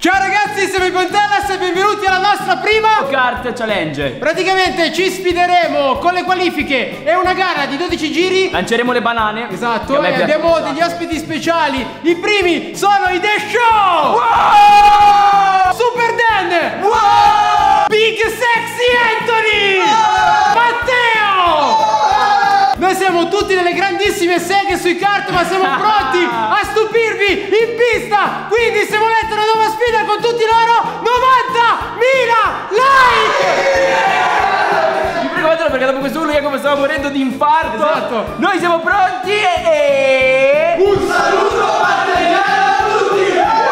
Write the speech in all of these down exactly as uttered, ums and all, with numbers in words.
Ciao ragazzi, siamo i Pontellas e benvenuti alla nostra prima Kart Challenge. Praticamente ci sfideremo con le qualifiche. È una gara di dodici giri. Lanceremo le banane. Esatto, e abbiamo degli ospiti speciali. I primi sono i The Show. Wow! Super Dan. Wow! Big Sexy Anthony. Wow! Matteo. Wow! Noi siamo tutti delle grandissime seghe sui kart, ma siamo pronti a stupirvi in pista. Quindi se volete una nuova sfida con tutti loro, novantamila like! Mi preoccupate perché dopo questo urlo Jacopo stava morendo di infarto. Esatto. Noi siamo pronti e... Un saluto materiale a tutti!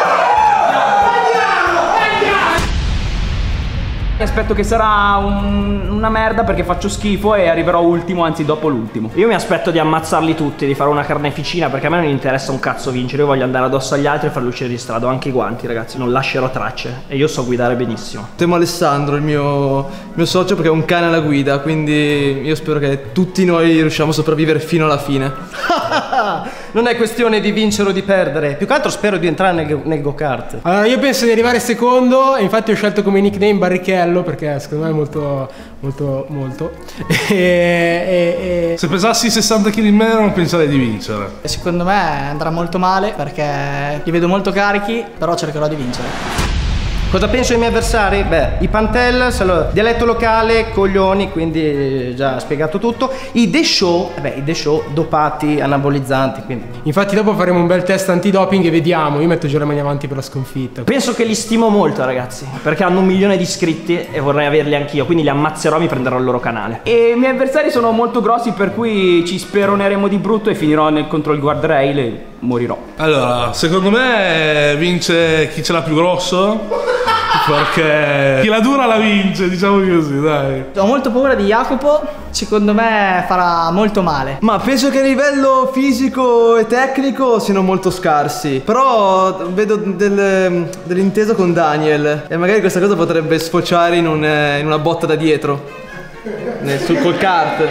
Aspetto che sarà un, una merda perché faccio schifo e arriverò ultimo, anzi dopo l'ultimo. Io mi aspetto di ammazzarli tutti, di fare una carneficina, perché a me non interessa un cazzo vincere. Io voglio andare addosso agli altri e farli uscire di strada. Ho anche i guanti, ragazzi, non lascerò tracce. E io so guidare benissimo. Temo Alessandro, il mio, il mio socio, perché è un cane alla guida. Quindi io spero che tutti noi riusciamo a sopravvivere fino alla fine. Non è questione di vincere o di perdere. Più che altro spero di entrare nel, nel go-kart. Allora io penso di arrivare secondo. E infatti ho scelto come nickname Barrichello, perché secondo me è molto, molto, molto e, e, e... Se pesassi sessanta chili in meno non penserei di vincere. Secondo me andrà molto male perché li vedo molto carichi, però cercherò di vincere. Cosa penso dei miei avversari? Beh, i Pantellas, allora, dialetto locale, coglioni, quindi già spiegato tutto. I The Show, beh, i The Show dopati, anabolizzanti, quindi. Infatti dopo faremo un bel test antidoping e vediamo. Io metto già le mani avanti per la sconfitta. Penso che li stimo molto, ragazzi, perché hanno un milione di iscritti e vorrei averli anch'io, quindi li ammazzerò e mi prenderò il loro canale. E i miei avversari sono molto grossi, per cui ci speroneremo di brutto e finirò nel, contro il guardrail e morirò. Allora, secondo me vince chi ce l'ha più grosso. Perché chi la dura la vince, diciamo così, dai. Ho molto paura di Jacopo, secondo me farà molto male. Ma penso che a livello fisico e tecnico siano molto scarsi. Però vedo del, dell'intesa con Daniel. E magari questa cosa potrebbe sfociare in, un, in una botta da dietro nel, sul, col kart.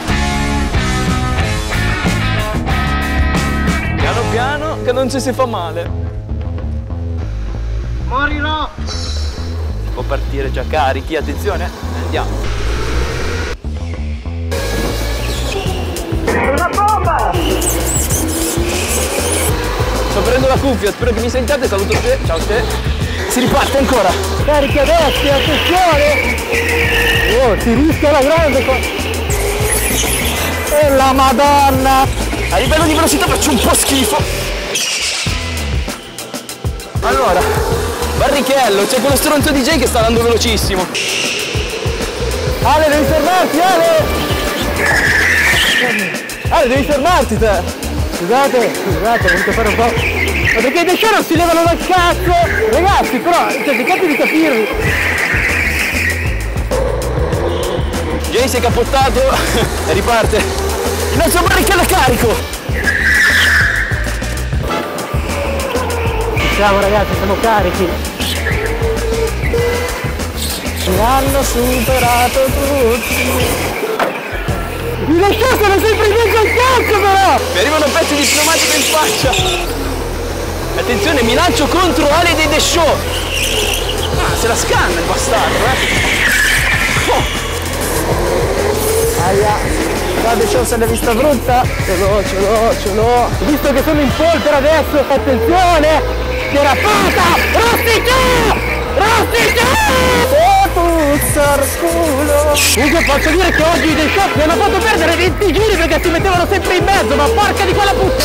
Piano piano che non ci si fa male. Morirò! Può partire già carichi, attenzione, andiamo. Una bomba! Sto prendendo la cuffia, spero che mi sentiate, saluto te, ciao te. Si riparte ancora. Carichi a destra, attenzione! Oh, si rischia la grande qua! E la madonna! A livello di velocità faccio un po' schifo. Allora, Barrichello, c'è quello stronzo D J che sta andando velocissimo. Ale, devi fermarti, Ale! Ale, devi fermarti te! Scusate, scusate, ho voluto fare un po'... Ma perché i The Show non si levano dal cazzo! Ragazzi, però, cioè, cercate di capirvi! Jay si è cappottato e riparte. Il nostro Barrichello è carico! Ciao ragazzi, siamo carichi! Mi hanno superato tutti! I The Show sono sempre in mezzo al cazzo però! Mi arrivano pezzi di pneumatico in faccia! Attenzione, mi lancio contro Ale dei The Show! Ah, se la scanna il bastardo, eh! Oh. Aia! La The Show se l'è vista brutta! Ce l'ho, ce l'ho, ce l'ho! Visto che sono in polvere adesso, attenzione! Derapata! Rostica! Rostica! Oh, puzzar culo! Comunque posso dire che oggi i The Show mi hanno fatto perdere venti giri perché si mettevano sempre in mezzo, ma porca di quella puttana!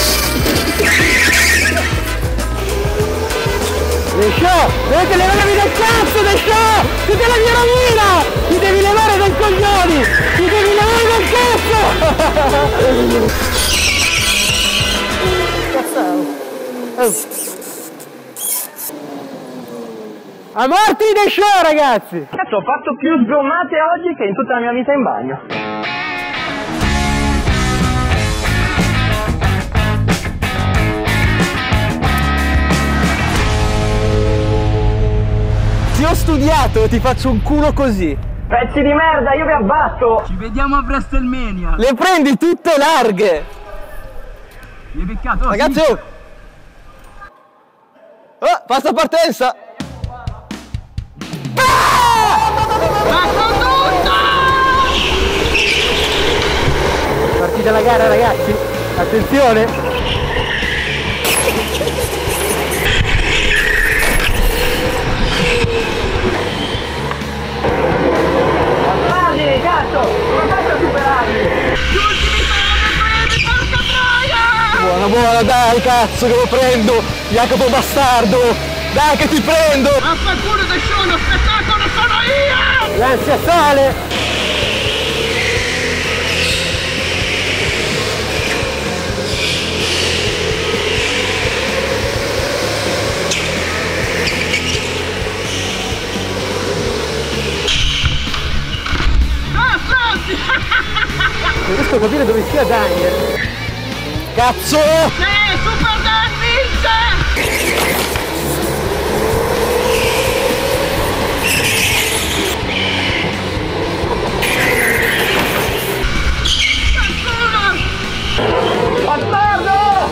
The Show! Dovete levarmi dal cazzo, The Show! Siete la mia rovina! Ti devi levare dai coglioni! Ti devi levare dal cazzo! Cazzavo! Oh. A morti The Show, ragazzi! Cazzo, ho fatto più sgommate oggi che in tutta la mia vita in bagno. Ti ho studiato e ti faccio un culo così. Pezzi di merda, io vi abbatto! Ci vediamo a WrestleMania! Le prendi tutte larghe! Mi hai beccato! Ragazzi, oh! Oh, passa partenza! Partita la gara, ragazzi, attenzione. Guardi, cazzo, non faccio superarli. Buona, buona, dai, cazzo che lo prendo, Jacopo bastardo, dai che ti prendo. Affanculo da show, lo spettacolo sono io. L'ansia sale. Non riesco a capire dove sia Daniel. Cazzo! Sì, Super Dan vince! Bastardo!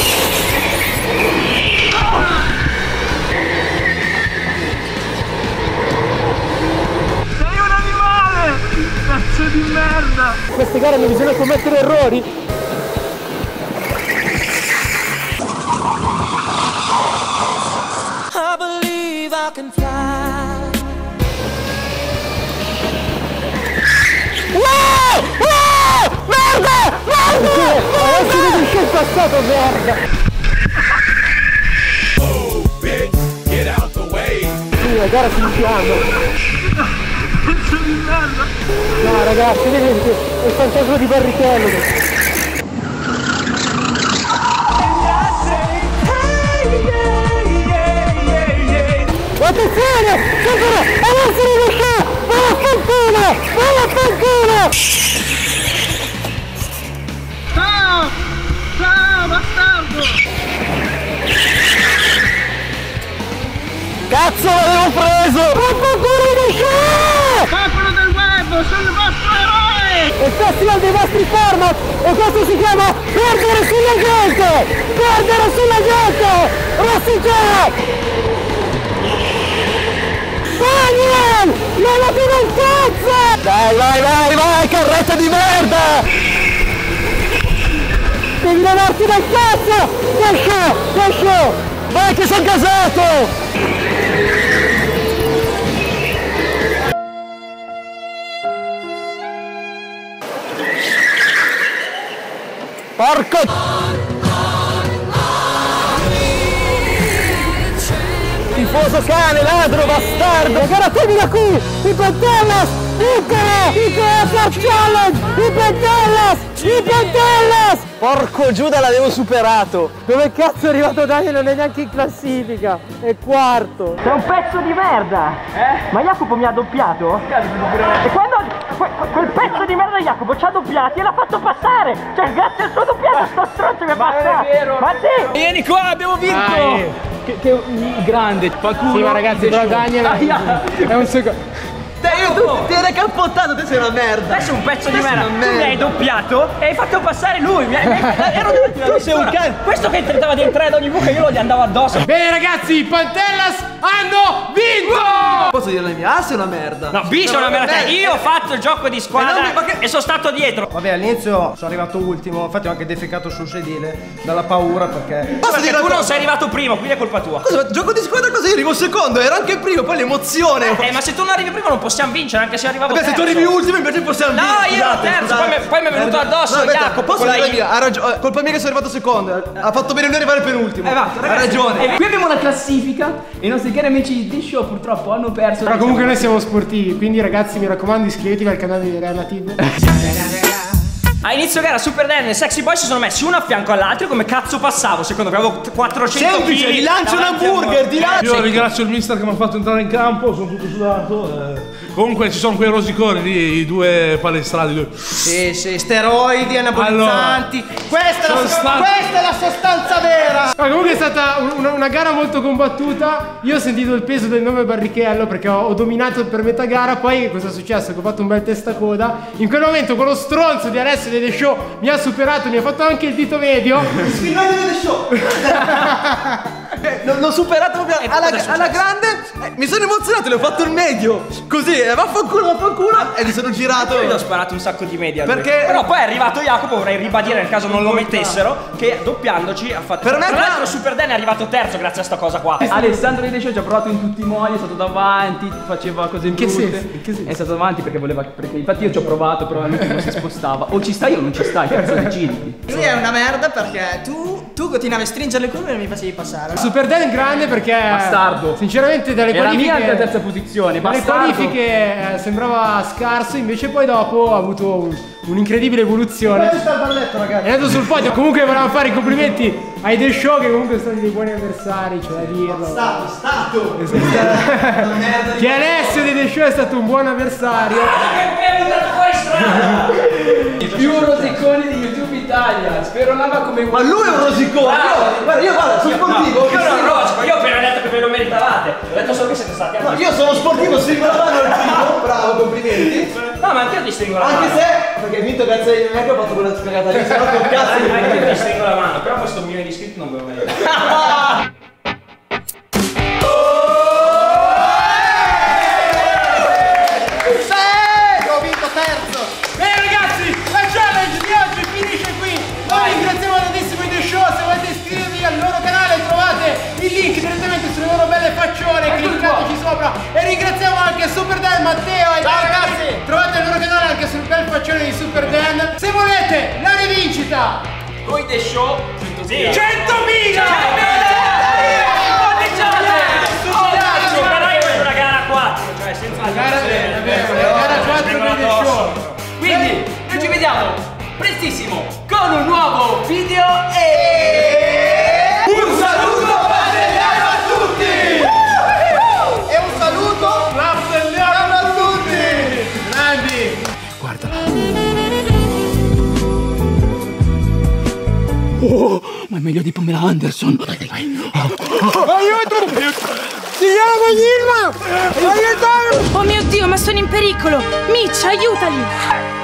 Sei un animale! Pezzo di merda! In queste gare non bisogna commettere errori. I believe I can fly. Wow! Wow! Merda! Merda! Adesso vedi che è passato, merda! Oh, bitch, get out the way. Sì, la gara si infiamma. Pezzo di merda! No, ragazzi, vedete, è il fantasma di Barrichello. Attenzione! Sempre! Avanza di qua! Vai a fanculo! Vai a fanculo! Ciao! Ciao, bastardo! Cazzo, l'avevo preso! Va a fanculo di qua! Popolo del web, sono il vostro eroe! È il festival dei vostri format e questo si chiama Perdere sulla gente! Perdere sulla gente! Rossiccia! Daniel! Non la più nel cazzo! Dai, vai, vai, vai, carretta di merda! Devi levarti dal cazzo! Pesce! Pesce! Vai che sono casato! Porco! Tifoso cane, ladro, bastardo! La gara termina qui! I Pentellas! Vincere! Vincere la Challenge! I Pentellas! I Pentellas! Porco Giuda, l'avevo superato! Dove cazzo è arrivato Daniel? Non è neanche in classifica! È quarto! Sei un pezzo di merda! Eh? Ma Jacopo mi ha doppiato? E quando que, quel pezzo di merda Jacopo ci ha doppiati e l'ha fatto passare! Cioè grazie al suo doppiato sto stronzo mi ha passato! Ma sì! Vieni qua, abbiamo vinto! Dai. Che, che grande, fa culo. Sì, ma ragazzi, però Daniel Aia. è un secondo. Dai, io tu ti eri cappottato, te sei una merda. Adesso è un pezzo di Te sei merda. una Tu mi merda. hai doppiato e hai fatto passare lui. Mi hai, mi hai, ero Tu sei un cane. Questo che tentava di entrare ad ogni buca io gli andavo addosso. Bene ragazzi, i Pantellas hanno vinto! Posso dire la mia? A sei una merda. No, B sono una merda. Io ho fatto il gioco di squadra Eh, no, ma che- e sono stato dietro. Vabbè, all'inizio sono arrivato ultimo, infatti ho anche defecato sul sedile dalla paura perché. Posso Perché dire tu una non cosa? sei arrivato primo, quindi è colpa tua. Cosa, gioco di squadra così, arrivo secondo, ero anche il primo, poi l'emozione. Eh, ma se tu non arrivi primo non possiamo vincere, anche se arrivavo Vabbè, se terzo. tu arrivi ultimo invece possiamo No, vincere. io ero Scusate, terzo, scusate. poi mi- poi mi è venuto Eh, addosso no, aspetta, Jacopo, Posso con la dire la I. mia? Ha ragione, eh, colpa mia che sono arrivato secondo. Ha fatto bene lui arrivare penultimo. Eh, va, ha ragazzi, ragione. eh, Qui abbiamo la classifica e i nostri cari amici di Show purtroppo hanno perso. Però comunque noi siamo sportivi, quindi ragazzi mi raccomando iscrivetevi al canale di Relative. A inizio gara Super Dan e Sexy Boy si sono messi uno a fianco all'altro. Come cazzo passavo? Secondo me avevo quattrocento Semplice, chili ti lancio un davanti a hamburger, me. ti lancio. Io ringrazio il mister che mi ha fatto entrare in campo, sono tutto sudato. eh. Comunque ci sono quei rosiconi lì, i due palestrati. due- Sì, sì, steroidi, anabolizzanti. questa, è sono la, stato- questa è la sostanza vera. Ma comunque è stata un- una, una gara molto combattuta. Io ho sentito il peso del nome Barrichello perché ho, ho dominato per metà gara. Poi cosa è successo? Che ho fatto un bel testacoda. In quel momento quello stronzo di Alessio dei The Show mi ha superato, mi ha fatto anche il dito medio. Spinone delle show. Eh, l'ho superato proprio alla, alla grande. Eh, mi sono emozionato, le ho fatto il medio. Così, eh, vaffanculo, vaffanculo. E mi sono girato. Io gli ho sparato un sacco di media. Perché? Però poi è arrivato Jacopo, vorrei ribadire nel caso non lo mettessero, che doppiandoci ha fatto. Per me, tra l'altro Super Dan è arrivato terzo grazie a sta cosa qua. Alessandro di The Show ci ha provato in tutti i modi, è stato davanti, faceva cose in che tutte. senso? In che senso? È stato davanti perché voleva. Perché infatti io ci ho provato, però non si spostava. O ci stai o non ci stai, cazzo decidi. Lui è una merda perché tu, tu continuavi a stringere le curve e non mi facevi passare. Super Dan è grande perché Bastardo. Sinceramente dalle Era qualifiche mia alla terza posizione. dalle Bastardo. qualifiche eh, sembrava scarso, invece poi dopo ha avuto un, un'incredibile evoluzione. Dove sta il balletto, ragazzi? È andato sul podio. Comunque volevamo fare i complimenti ai The Show, che comunque sono dei buoni avversari, c'è da dirlo. Stato, stato. Che Alessio di The Show è stato un buon avversario. Più rosiconi di YouTube Italia. Speronava come Ma lui è un rosicone. Io, guarda, io guarda, sono sportivo. Io non rosico, io ho appena detto che ve lo meritavate. Ho detto solo che siete stati No, amici. io sono sportivo, stringo la mano al primo. Bravo, complimenti. No, ma anche io ti stringo la mano. Anche se, perché hai vinto grazie a me che ho fatto quella spiegata lì, se no che cazzo di Anche io ti stringo la mano, però questo milione di iscritti non ve lo merito. Ho vinto terzo. Bene ragazzi, la challenge di oggi finisce qui. Noi ringraziamo tantissimo i The Show. Se volete iscrivervi al loro canale trovate il link direttamente sulle loro belle faccione, cliccateci sopra. E ringraziamo anche Super Dan, Matteo e Ciao, ragazzi. Trovate il loro canale anche sul bel faccione di Super Dan. Se volete la rivincita, Noi The Show centomila! centomila! Però io voglio una gara quattro, cioè senza La gara, è vero, la gara quattro per The Show. Quindi noi ci vediamo prestissimo con un nuovo video e Un saluto pastelliano a tutti! E un saluto Pastelliano a tutti! Grandi! oh, ma è meglio di Pamela Anderson. Aiuto! Si chiama Irma! Aiuto! Oh mio Dio, ma sono in pericolo! Mitch, aiutali!